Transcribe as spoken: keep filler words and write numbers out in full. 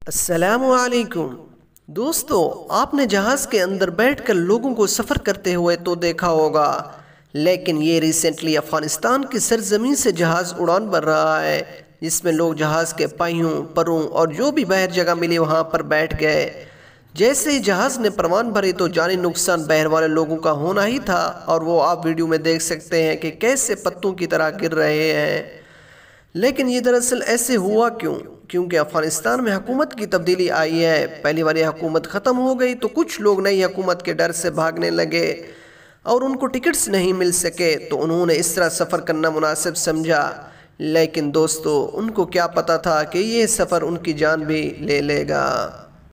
अस्सलामुअलैकुम दोस्तों, आपने जहाज़ के अंदर बैठकर लोगों को सफ़र करते हुए तो देखा होगा, लेकिन ये रिसेंटली अफ़गानिस्तान की सरजमीन से जहाज़ उड़ान भर रहा है, जिसमें लोग जहाज़ के पहियों परों और जो भी बाहर जगह मिली वहाँ पर बैठ गए। जैसे ही जहाज़ ने परवान भरे तो जानी नुकसान बाहर वाले लोगों का होना ही था, और वो आप वीडियो में देख सकते हैं कि कैसे पत्तों की तरह गिर रहे हैं। लेकिन ये दरअसल ऐसे हुआ क्यों? क्योंकि अफ़गानिस्तान में हुकूमत की तब्दीली आई है। पहली वाली हुकूमत ख़त्म हो गई तो कुछ लोग नई हुकूमत के डर से भागने लगे और उनको टिकट्स नहीं मिल सके, तो उन्होंने इस तरह सफ़र करना मुनासिब समझा। लेकिन दोस्तों, उनको क्या पता था कि ये सफ़र उनकी जान भी ले लेगा।